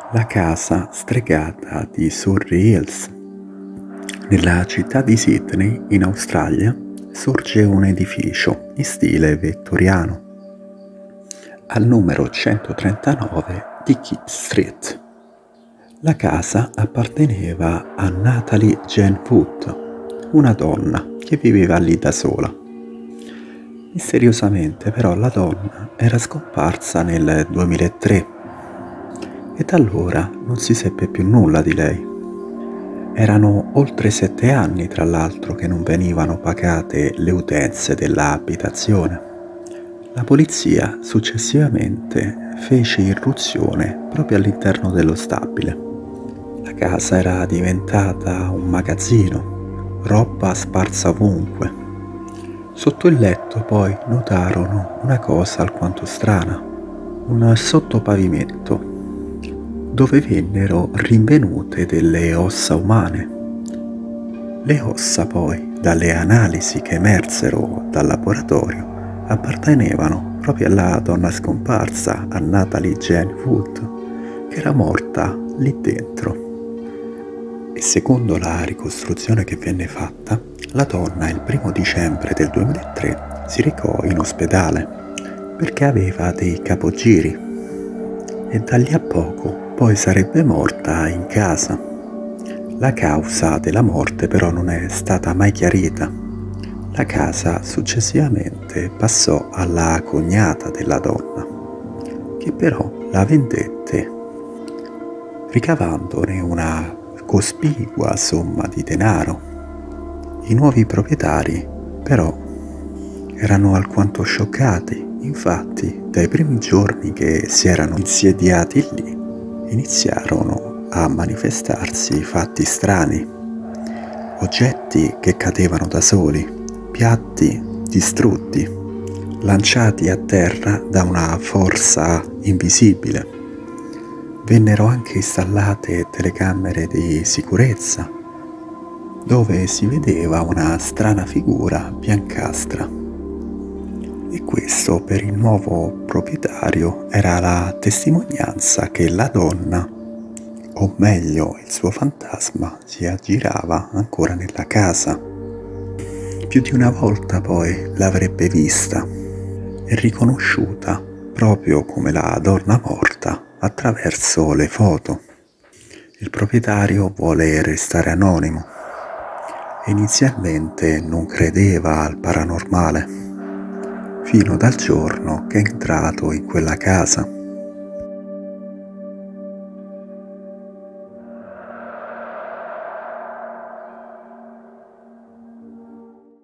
La casa stregata di Surrey Hills. Nella città di Sydney, in Australia, sorge un edificio in stile vittoriano al numero 139 di Keith Street. La casa apparteneva a Natalie Jane Wood, una donna che viveva lì da sola. Misteriosamente però la donna era scomparsa nel 2003 e da allora non si seppe più nulla di lei. Erano oltre 7 anni, tra l'altro, che non venivano pagate le utenze dell'abitazione. La polizia successivamente fece irruzione proprio all'interno dello stabile. La casa era diventata un magazzino, roba sparsa ovunque. Sotto il letto poi notarono una cosa alquanto strana, un sottopavimento dove vennero rinvenute delle ossa umane. Le ossa poi, dalle analisi che emersero dal laboratorio, appartenevano proprio alla donna scomparsa, a Natalie Jane Wood, che era morta lì dentro. E secondo la ricostruzione che venne fatta, la donna il 1° dicembre del 2003 si recò in ospedale perché aveva dei capogiri e da lì a poco poi sarebbe morta in casa. La causa della morte però non è stata mai chiarita. La casa successivamente passò alla cognata della donna, che però la vendette ricavandone una cospicua somma di denaro. I nuovi proprietari però erano alquanto scioccati. Infatti, dai primi giorni che si erano insediati lì, iniziarono a manifestarsi fatti strani, oggetti che cadevano da soli, piatti distrutti, lanciati a terra da una forza invisibile. Vennero anche installate telecamere di sicurezza, dove si vedeva una strana figura biancastra. E questo per il nuovo proprietario era la testimonianza che la donna, o meglio il suo fantasma, si aggirava ancora nella casa. Più di una volta poi l'avrebbe vista e riconosciuta proprio come la donna morta attraverso le foto. Il proprietario vuole restare anonimo. Inizialmente non credeva al paranormale, fino dal giorno che è entrato in quella casa.